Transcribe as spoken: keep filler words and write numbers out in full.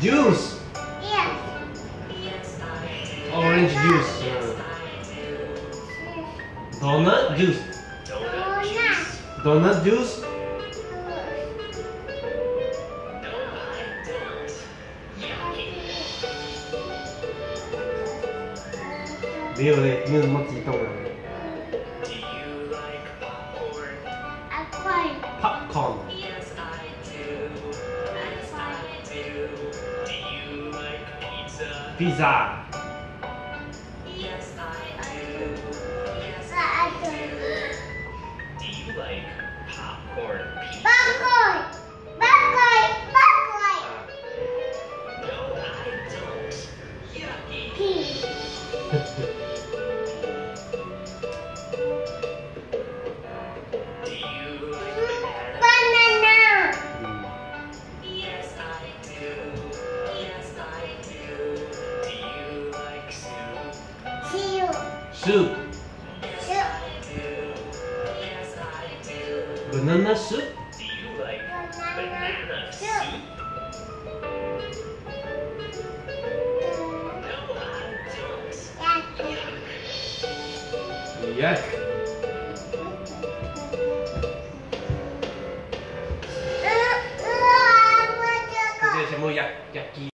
Juice. Yes. Orange juice. Donut juice. Donut. Donut juice.没有嘞，没有那么激动啊。Popcorn. Pizza. Do you like popcorn pizza? Popcorn. Popcorn. Popcorn. No, I don't. Yucky. Pea. Do you like banana? Banana. Yes, I do. Yes, I do. Do you like soup? Soup. Soup. Yes, Soup. I do. Yes, I do. Banana soup. Do you like Banana banana soup. soup? No, I don't. Yuck. Yuck. Uh, uh, 这些全部 yuck yucky。